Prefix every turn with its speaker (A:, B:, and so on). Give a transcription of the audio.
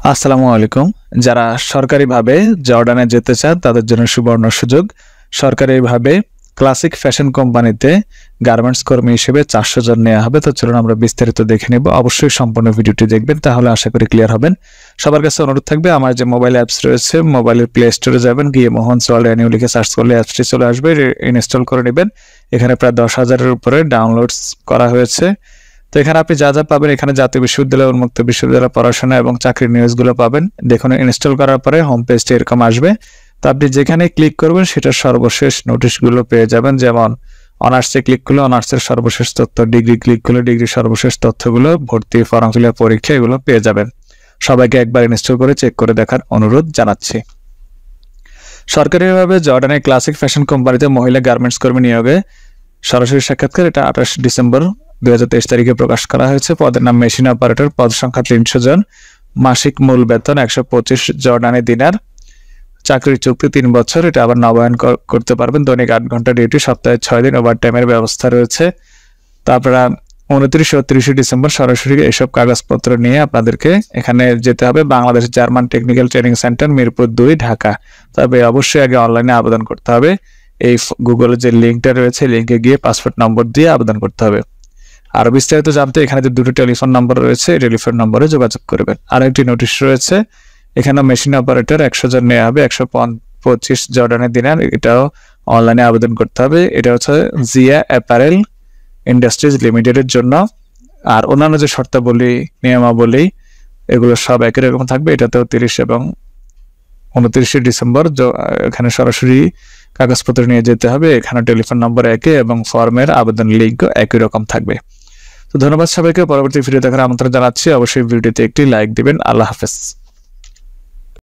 A: আসসালামু আলাইকুম। যারা সরকারিভাবে জর্ডানে যেতে চান তাদের জন্য সুবর্ণ সুযোগ। সরকারিভাবে ক্লাসিক ফ্যাশন কোম্পানিতে গার্মেন্টস কর্মী হিসেবে 400 জন নেওয়া হবে। তো চলুন আমরা বিস্তারিত দেখে নেব। অবশ্যই সম্পূর্ণ ভিডিওটি দেখবেন, তাহলে আশা করি ক্লিয়ার হবেন। সবার কাছে অনুরোধ থাকবে, আমার যে মোবাইল অ্যাপস রয়েছে মোবাইলের প্লে স্টোরে যাবেন, গিয়ে মোহনস ওয়ার্ল্ড অ্যানিউ লিখে সার্চ করলে অ্যাপসটি চলে আসবে, ইনস্টল করে নেবেন। এখানে প্রায় 10,000-এর উপরে ডাউনলোডস করা হয়েছে। তো এখানে আপনি যা যা পাবেন, এখানে জাতীয় বিশ্ববিদ্যালয়, উন্মুক্ত বিশ্ববিদ্যালয় পড়াশোনা এবং চাকরির নিউজগুলো পাবেন। দেখুন, ইনস্টল করার পরে হোম পেজটি এরকম আসবে। তো আপনি যেখানে ক্লিক করবেন সেটার সর্বশেষ নোটিশগুলো পেয়ে যাবেন। যেমন অনার্সে ক্লিক করলে অনার্সের সর্বশেষ তথ্য, ডিগ্রি ক্লিক করলে ডিগ্রির সর্বশেষ তথ্যগুলো, ভর্তি ফর্ম ফিল আপ, পরীক্ষা, এগুলো পেয়ে যাবেন। সবাইকে একবার ইনস্টল করে চেক করে দেখার অনুরোধ জানাচ্ছি। সরকারিভাবে জর্ডানের ক্লাসিক ফ্যাশন কোম্পানিতে মহিলা গার্মেন্টস কর্মী নিয়োগে সরাসরি সাক্ষাৎকার, এটা 28 ডিসেম্বর 2023 তারিখে প্রকাশ করা হয়েছে। পদের নাম মেশিন অপারেটর, পদ সংখ্যা 300 জন, মাসিক মূল বেতন 125 জর্ডানি দিনার, চাকরির চুক্তি 3 বছর, এটা আবার নবায়ন করতে পারবেন। দৈনিক 8 ঘন্টা ডিউটি, সপ্তাহে 6 দিন ওভারটাইমের ব্যবস্থা রয়েছে। তো আপনারা 29 ও 30 ডিসেম্বর সরাসরি এসব কাগজপত্র নিয়ে আপনাদেরকে এখানে যেতে হবে। Bangladesh German technical training centre, Mirpur 2, Dhaka. তবে অবশ্যই আগে অনলাইনে আবেদন করতে হবে। এই গুগলে যে লিঙ্কটা রয়েছে, লিঙ্কে গিয়ে পাসপোর্ট নম্বর দিয়ে আবেদন করতে হবে। আর বিস্তারিত জানতে এখানে যে দুটো টেলিফোন নম্বর রয়েছে, এই টেলিফোন নম্বরে যোগাযোগ করবেন। আর একটি নোটিশ রয়েছে, এখানে মেশিন অপারেটর 100 জন নেওয়া হবে, 125 জর্ডানের দিনার, এটাও অনলাইনে আবেদন করতে হবে। এটা হচ্ছে জিয়া অ্যাপারেল ইন্ডাস্ট্রিজ লিমিটেডের জন্য। আর অন্যান্য যে শর্তাবলী, নিয়মাবলী, এগুলো সব একই রকম থাকবে। এটাতেও 30 এবং 29 ডিসেম্বর এখানে সরাসরি কাগজপত্র নিয়ে যেতে হবে। এখানে টেলিফোন নম্বর একই এবং ফর্মের আবেদন লিঙ্ক একই রকম থাকবে। তো ধন্যবাদ সবাইকে। পরবর্তী ভিডিও দেখার আমন্ত্রণ জানাচ্ছি। অবশ্যই ভিডিওতে একটি লাইক দিবেন। আল্লাহ হাফেজ।